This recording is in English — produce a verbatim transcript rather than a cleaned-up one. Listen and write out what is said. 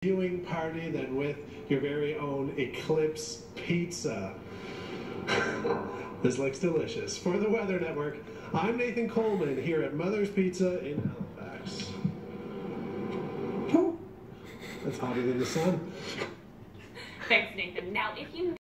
viewing party than with your very own Eclipse pizza. This looks delicious. For the Weather Network, I'm Nathan Coleman here at Mother's Pizza in Halifax. Oh, that's hotter than the sun. Thanks, Nathan. Now, if you